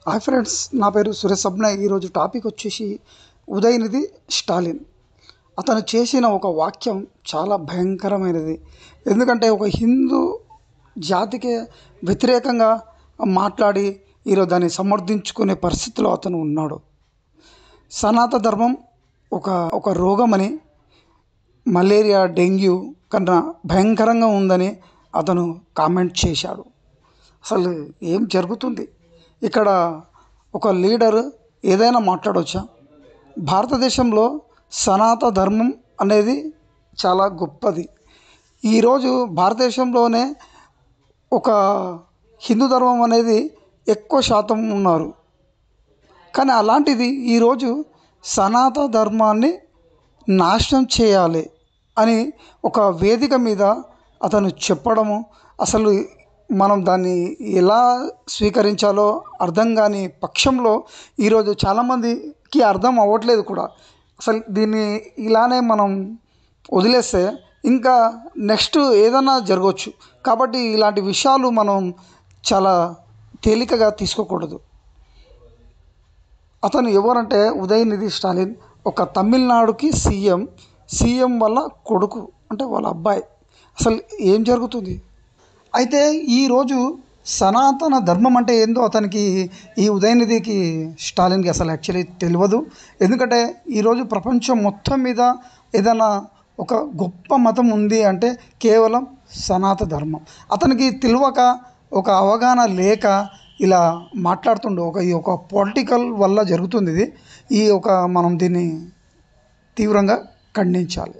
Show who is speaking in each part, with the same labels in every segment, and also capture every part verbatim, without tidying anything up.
Speaker 1: Hi friends, నా పేరు సురేష్ సబ్నే. ఈరోజు టాపిక్ వచ్చేసి ఉదయనిధి స్టాలిన్. అతను చేసిన ఒక వాక్యం చాలా భయంకరమైనది. ఎందుకంటే ఒక హిందూ జాతికి వ్యతిరేకంగా మాట్లాడి ఈరోజు దాన్ని సమర్థించుకునే పరిస్థితిలో అతను ఉన్నాడు. సనాతన ధర్మం ఒక ఒక రోగమని, మలేరియా, డెంగ్యూ కన్నా భయంకరంగా ఉందని అతను కామెంట్ చేశాడు. అసలు ఏం జరుగుతుంది ఇక్కడ? ఒక లీడర్ ఏదైనా మాట్లాడవచ్చా? భారతదేశంలో సనాతన ధర్మం అనేది చాలా గొప్పది. ఈరోజు భారతదేశంలోనే ఒక హిందూ ధర్మం అనేది ఎక్కువ శాతం ఉన్నారు. కానీ అలాంటిది ఈరోజు సనాతన ధర్మాన్ని నాశనం చేయాలి అని ఒక వేదిక మీద అతను చెప్పడము, అసలు మనం దాన్ని ఎలా స్వీకరించాలో అర్థం కాని పక్షంలో ఈరోజు చాలామందికి అర్థం అవ్వట్లేదు కూడా. అసలు దీన్ని ఇలానే మనం వదిలేస్తే ఇంకా నెక్స్ట్ ఏదైనా జరగవచ్చు. కాబట్టి ఇలాంటి విషయాలు మనం చాలా తేలికగా తీసుకోకూడదు. అతను ఎవరంటే ఉదయనిధి స్టాలిన్. ఒక తమిళనాడుకి సీఎం. సీఎం వల్ల కొడుకు అంటే వాళ్ళ అబ్బాయి. అసలు ఏం జరుగుతుంది? అయితే ఈరోజు సనాతన ధర్మం అంటే ఏందో అతనికి, ఈ ఉదయనిధికి స్టాలిన్కి అసలు యాక్చువల్లీ తెలియదు. ఎందుకంటే ఈరోజు ప్రపంచం మొత్తం మీద ఏదైనా ఒక గొప్ప మతం ఉంది అంటే కేవలం సనాతన ధర్మం. అతనికి తెలియక, ఒక అవగాహన లేక ఇలా మాట్లాడుతుండే. ఒక ఈ ఒక పొలిటికల్ వల్ల జరుగుతుంది ఇది. ఈ ఒక మనం దీన్ని తీవ్రంగా ఖండించాలి.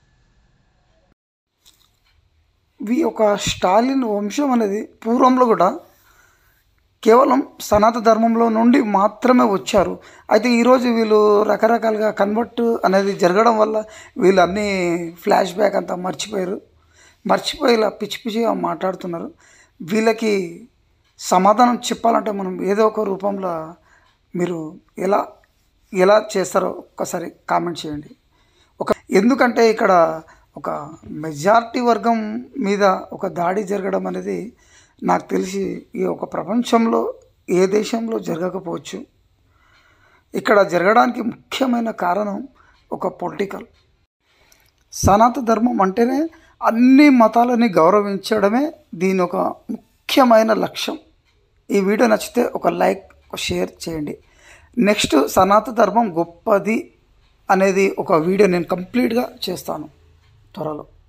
Speaker 1: ఈ యొక్క స్టాలిన్ వంశం అనేది పూర్వంలో కూడా కేవలం సనాతన ధర్మంలో నుండి మాత్రమే వచ్చారు. అయితే ఈరోజు వీళ్ళు రకరకాలుగా కన్వర్ట్ అనేది జరగడం వల్ల వీళ్ళు అన్నీ ఫ్లాష్ బ్యాక్ అంతా మర్చిపోయారు. మర్చిపోయి ఇలా పిచ్చి పిచ్చిగా మాట్లాడుతున్నారు. వీళ్ళకి సమాధానం చెప్పాలంటే మనం ఏదో ఒక రూపంలో మీరు ఎలా ఎలా చేస్తారో ఒక్కసారి కామెంట్ చేయండి. ఒక ఎందుకంటే ఇక్కడ ఒక మెజారిటీ వర్గం మీద ఒక దాడి జరగడం అనేది నాకు తెలిసి ఈ ఒక ప్రపంచంలో ఏ దేశంలో జరగకపోవచ్చు. ఇక్కడ జరగడానికి ముఖ్యమైన కారణం ఒక పొలిటికల్. సనాతన ధర్మం అంటేనే అన్ని మతాలని గౌరవించడమే దీని ఒక ముఖ్యమైన లక్ష్యం. ఈ వీడియో నచ్చితే ఒక లైక్, ఒక షేర్ చేయండి. నెక్స్ట్ సనాతన ధర్మం గొప్పది అనేది ఒక వీడియో నేను కంప్లీట్గా చేస్తాను త్వరలో.